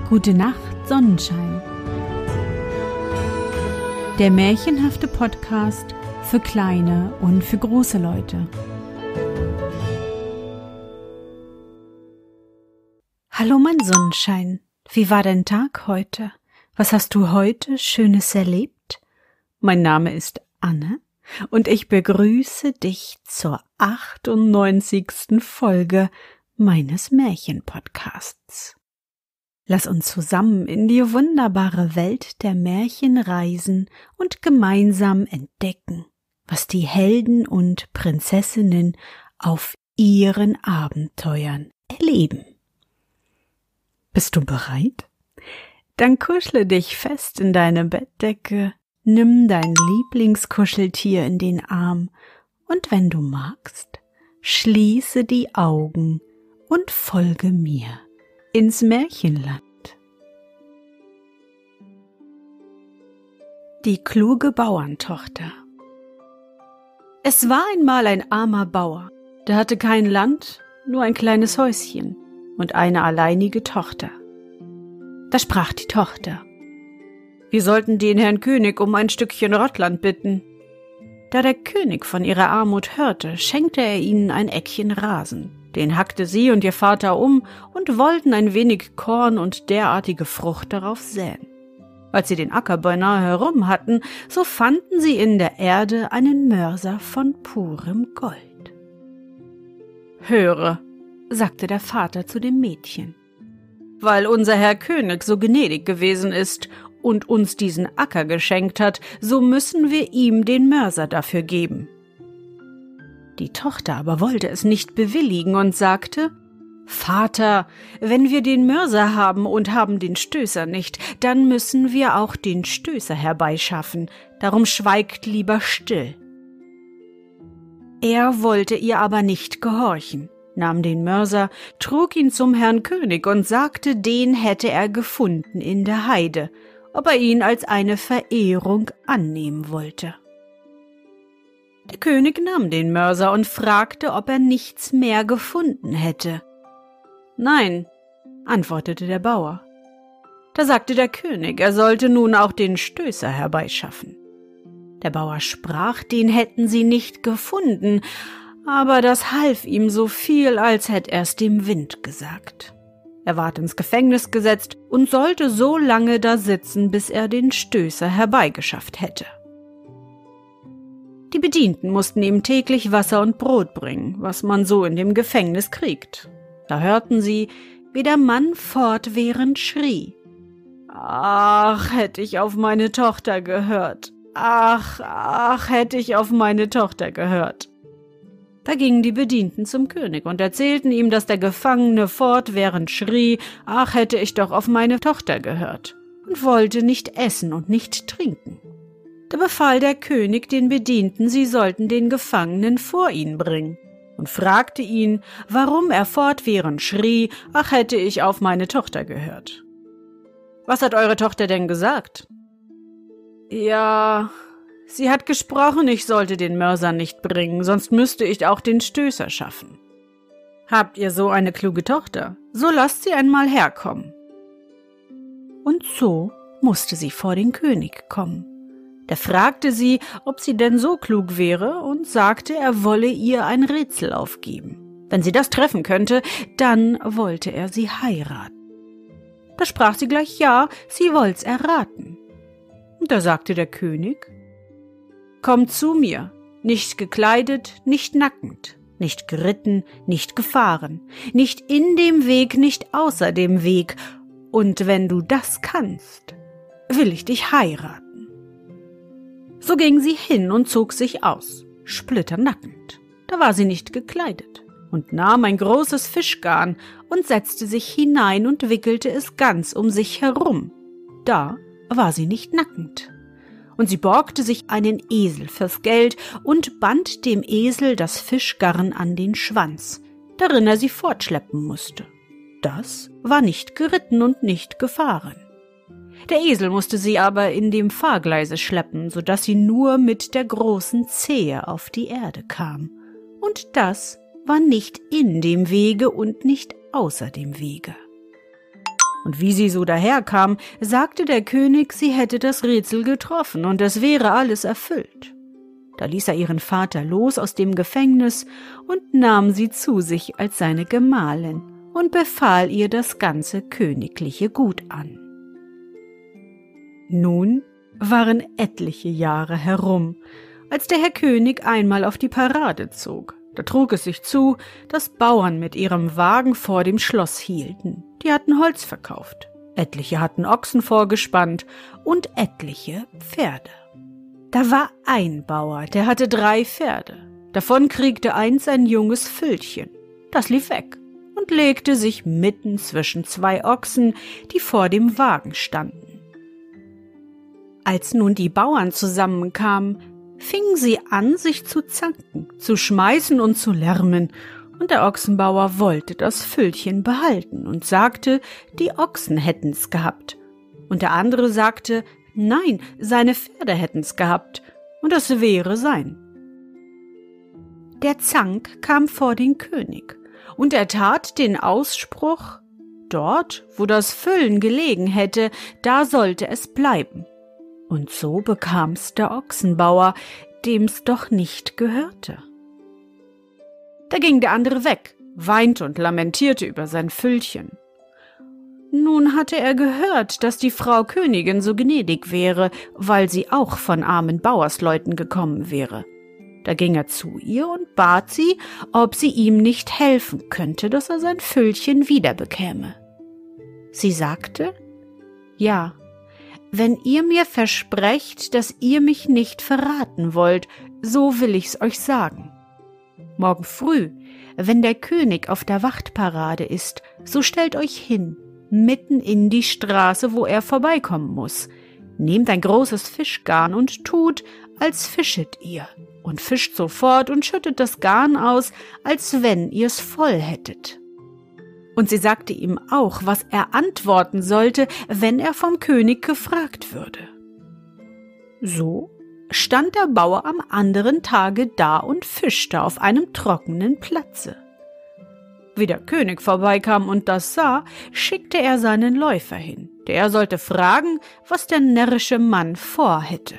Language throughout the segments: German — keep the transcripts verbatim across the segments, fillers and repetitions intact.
Gute Nacht, Sonnenschein. Der märchenhafte Podcast für kleine und für große Leute. Hallo mein Sonnenschein, wie war dein Tag heute? Was hast du heute Schönes erlebt? Mein Name ist Anne und ich begrüße dich zur achtundneunzigsten Folge meines Märchenpodcasts. Lass uns zusammen in die wunderbare Welt der Märchen reisen und gemeinsam entdecken, was die Helden und Prinzessinnen auf ihren Abenteuern erleben. Bist du bereit? Dann kuschle dich fest in deine Bettdecke, nimm dein Lieblingskuscheltier in den Arm und wenn du magst, schließe die Augen und folge mir ins Märchenland. Die kluge Bauerntochter. Es war einmal ein armer Bauer, der hatte kein Land, nur ein kleines Häuschen und eine alleinige Tochter. Da sprach die Tochter: Wir sollten den Herrn König um ein Stückchen Rottland bitten. Da der König von ihrer Armut hörte, schenkte er ihnen ein Eckchen Rasen. Den hackte sie und ihr Vater um und wollten ein wenig Korn und derartige Frucht darauf säen. Als sie den Acker beinahe herum hatten, so fanden sie in der Erde einen Mörser von purem Gold. »Höre«, sagte der Vater zu dem Mädchen, »weil unser Herr König so gnädig gewesen ist und uns diesen Acker geschenkt hat, so müssen wir ihm den Mörser dafür geben.« Die Tochter aber wollte es nicht bewilligen und sagte: »Vater, wenn wir den Mörser haben und haben den Stößer nicht, dann müssen wir auch den Stößer herbeischaffen, darum schweigt lieber still.« Er wollte ihr aber nicht gehorchen, nahm den Mörser, trug ihn zum Herrn König und sagte, den hätte er gefunden in der Heide, ob er ihn als eine Verehrung annehmen wollte. Der König nahm den Mörser und fragte, ob er nichts mehr gefunden hätte. »Nein«, antwortete der Bauer. Da sagte der König, er sollte nun auch den Stößer herbeischaffen. Der Bauer sprach, den hätten sie nicht gefunden, aber das half ihm so viel, als hätte er's dem Wind gesagt. Er ward ins Gefängnis gesetzt und sollte so lange da sitzen, bis er den Stößer herbeigeschafft hätte. Die Bedienten mussten ihm täglich Wasser und Brot bringen, was man so in dem Gefängnis kriegt. Da hörten sie, wie der Mann fortwährend schrie: »Ach, hätte ich auf meine Tochter gehört! Ach, ach, hätte ich auf meine Tochter gehört!« Da gingen die Bedienten zum König und erzählten ihm, dass der Gefangene fortwährend schrie: »Ach, hätte ich doch auf meine Tochter gehört!« und wollte nicht essen und nicht trinken. Da befahl der König den Bedienten, sie sollten den Gefangenen vor ihn bringen, und fragte ihn, warum er fortwährend schrie: »Ach, hätte ich auf meine Tochter gehört!« »Was hat eure Tochter denn gesagt?« »Ja, sie hat gesprochen, ich sollte den Mörser nicht bringen, sonst müsste ich auch den Stößer schaffen.« »Habt ihr so eine kluge Tochter? So lasst sie einmal herkommen.« Und so musste sie vor den König kommen. Der fragte sie, ob sie denn so klug wäre, und sagte, er wolle ihr ein Rätsel aufgeben. Wenn sie das treffen könnte, dann wollte er sie heiraten. Da sprach sie gleich ja, sie wollt's erraten. Und da sagte der König: »Komm zu mir, nicht gekleidet, nicht nackend, nicht geritten, nicht gefahren, nicht in dem Weg, nicht außer dem Weg, und wenn du das kannst, will ich dich heiraten.« So ging sie hin und zog sich aus, splitternackend. Da war sie nicht gekleidet, und nahm ein großes Fischgarn und setzte sich hinein und wickelte es ganz um sich herum. Da war sie nicht nackend. Und sie borgte sich einen Esel fürs Geld und band dem Esel das Fischgarn an den Schwanz, darin er sie fortschleppen musste. Das war nicht geritten und nicht gefahren. Der Esel musste sie aber in dem Fahrgleise schleppen, so dass sie nur mit der großen Zehe auf die Erde kam. Und das war nicht in dem Wege und nicht außer dem Wege. Und wie sie so daherkam, sagte der König, sie hätte das Rätsel getroffen und es wäre alles erfüllt. Da ließ er ihren Vater los aus dem Gefängnis und nahm sie zu sich als seine Gemahlin und befahl ihr das ganze königliche Gut an. Nun waren etliche Jahre herum, als der Herr König einmal auf die Parade zog. Da trug es sich zu, dass Bauern mit ihrem Wagen vor dem Schloss hielten. Die hatten Holz verkauft, etliche hatten Ochsen vorgespannt und etliche Pferde. Da war ein Bauer, der hatte drei Pferde. Davon kriegte eins ein junges Füllchen. Das lief weg und legte sich mitten zwischen zwei Ochsen, die vor dem Wagen standen. Als nun die Bauern zusammenkamen, fingen sie an, sich zu zanken, zu schmeißen und zu lärmen, und der Ochsenbauer wollte das Füllchen behalten und sagte, die Ochsen hätten's gehabt. Und der andere sagte, nein, seine Pferde hätten's gehabt, und das wäre sein. Der Zank kam vor den König, und er tat den Ausspruch, dort, wo das Füllen gelegen hätte, da sollte es bleiben. Und so bekam's der Ochsenbauer, dem's doch nicht gehörte. Da ging der andere weg, weinte und lamentierte über sein Füllchen. Nun hatte er gehört, dass die Frau Königin so gnädig wäre, weil sie auch von armen Bauersleuten gekommen wäre. Da ging er zu ihr und bat sie, ob sie ihm nicht helfen könnte, dass er sein Füllchen wiederbekäme. Sie sagte, ja, wenn ihr mir versprecht, dass ihr mich nicht verraten wollt, so will ich's euch sagen. Morgen früh, wenn der König auf der Wachtparade ist, so stellt euch hin, mitten in die Straße, wo er vorbeikommen muss. Nehmt ein großes Fischgarn und tut, als fischet ihr, und fischt sofort und schüttet das Garn aus, als wenn ihr's voll hättet. Und sie sagte ihm auch, was er antworten sollte, wenn er vom König gefragt würde. So stand der Bauer am anderen Tage da und fischte auf einem trockenen Platze. Wie der König vorbeikam und das sah, schickte er seinen Läufer hin, der sollte fragen, was der närrische Mann vorhätte.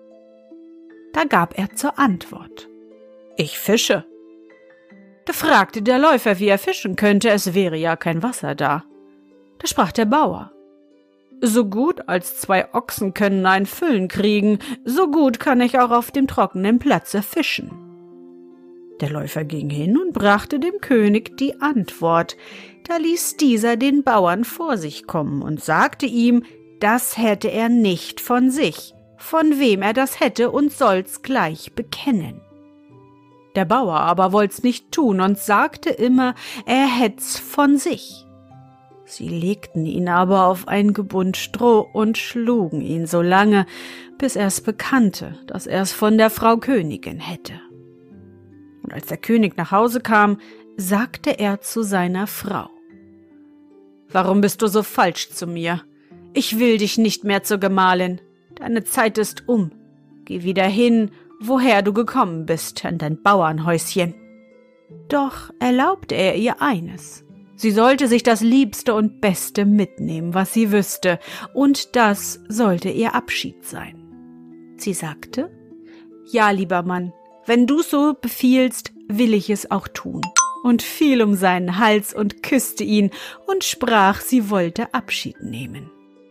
Da gab er zur Antwort: Ich fische. Da fragte der Läufer, wie er fischen könnte, es wäre ja kein Wasser da. Da sprach der Bauer: So gut als zwei Ochsen können ein Füllen kriegen, so gut kann ich auch auf dem trockenen Platze fischen. Der Läufer ging hin und brachte dem König die Antwort. Da ließ dieser den Bauern vor sich kommen und sagte ihm, das hätte er nicht von sich, von wem er das hätte und soll's gleich bekennen. Der Bauer aber wollt's nicht tun und sagte immer, er hätt's von sich. Sie legten ihn aber auf ein Gebund Stroh und schlugen ihn so lange, bis er's bekannte, dass er's von der Frau Königin hätte. Und als der König nach Hause kam, sagte er zu seiner Frau: »Warum bist du so falsch zu mir? Ich will dich nicht mehr zur Gemahlin. Deine Zeit ist um. Geh wieder hin, woher du gekommen bist, in dein Bauernhäuschen.« Doch erlaubte er ihr eines: Sie sollte sich das Liebste und Beste mitnehmen, was sie wüsste, und das sollte ihr Abschied sein. Sie sagte: »Ja, lieber Mann, wenn du so befiehlst, will ich es auch tun«, und fiel um seinen Hals und küsste ihn und sprach, sie wollte Abschied nehmen.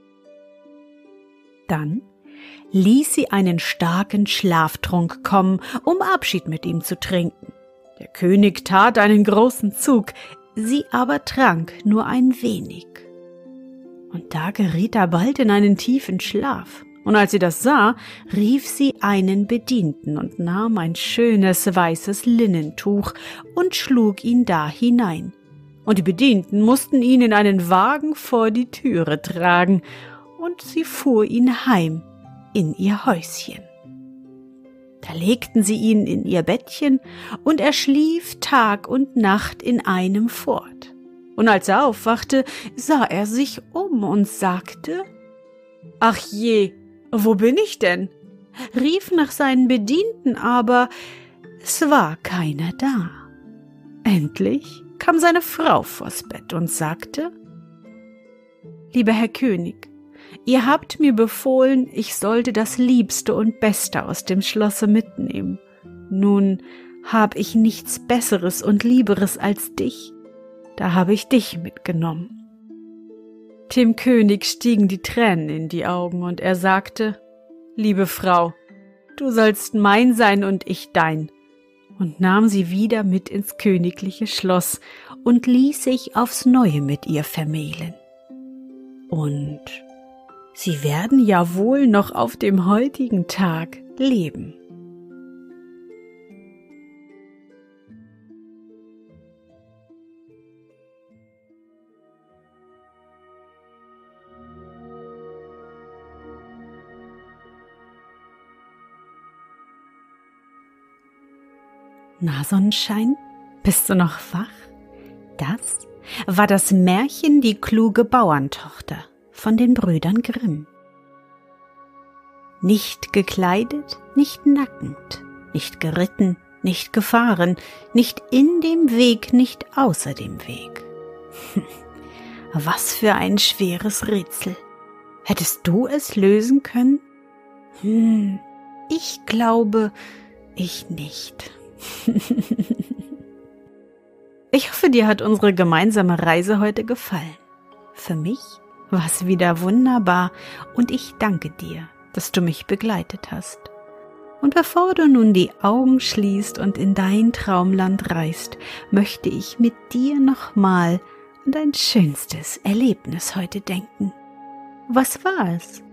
Dann ließ sie einen starken Schlaftrunk kommen, um Abschied mit ihm zu trinken. Der König tat einen großen Zug, sie aber trank nur ein wenig. Und da geriet er bald in einen tiefen Schlaf. Und als sie das sah, rief sie einen Bedienten und nahm ein schönes weißes Linnentuch und schlug ihn da hinein. Und die Bedienten mussten ihn in einen Wagen vor die Türe tragen, und sie fuhr ihn heim in ihr Häuschen. Da legten sie ihn in ihr Bettchen, und er schlief Tag und Nacht in einem fort. Und als er aufwachte, sah er sich um und sagte: »Ach je, wo bin ich denn?« rief nach seinen Bedienten, aber es war keiner da. Endlich kam seine Frau vors Bett und sagte: Lieber Herr König, ihr habt mir befohlen, ich sollte das Liebste und Beste aus dem Schlosse mitnehmen. Nun hab ich nichts Besseres und Lieberes als dich. Da habe ich dich mitgenommen. Dem König stiegen die Tränen in die Augen und er sagte, »Liebe Frau, du sollst mein sein und ich dein«, und nahm sie wieder mit ins königliche Schloss und ließ sich aufs Neue mit ihr vermählen. Und sie werden ja wohl noch auf dem heutigen Tag leben. Na, Sonnenschein, bist du noch wach? Das war das Märchen Die kluge Bauerntochter von den Brüdern Grimm. Nicht gekleidet, nicht nackend, nicht geritten, nicht gefahren, nicht in dem Weg, nicht außer dem Weg. Was für ein schweres Rätsel. Hättest du es lösen können? Hm, ich glaube, ich nicht. Ich hoffe, dir hat unsere gemeinsame Reise heute gefallen. Für mich war es wieder wunderbar und ich danke dir, dass du mich begleitet hast. Und bevor du nun die Augen schließt und in dein Traumland reist, möchte ich mit dir nochmal an dein schönstes Erlebnis heute denken. Was war es?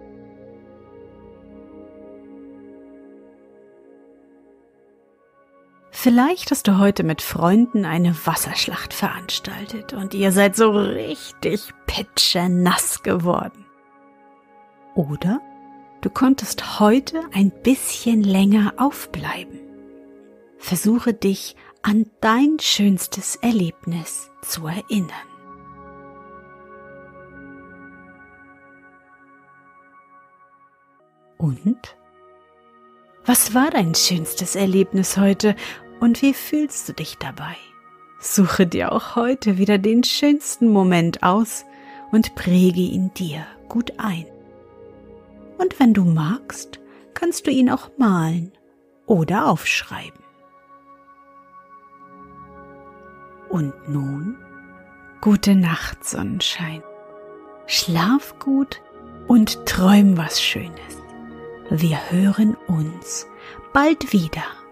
Vielleicht hast du heute mit Freunden eine Wasserschlacht veranstaltet und ihr seid so richtig pitschenass geworden. Oder du konntest heute ein bisschen länger aufbleiben. Versuche dich an dein schönstes Erlebnis zu erinnern. Und? Was war dein schönstes Erlebnis heute? Und wie fühlst du dich dabei? Suche dir auch heute wieder den schönsten Moment aus und präge ihn dir gut ein. Und wenn du magst, kannst du ihn auch malen oder aufschreiben. Und nun, gute Nacht, Sonnenschein. Schlaf gut und träum was Schönes. Wir hören uns bald wieder.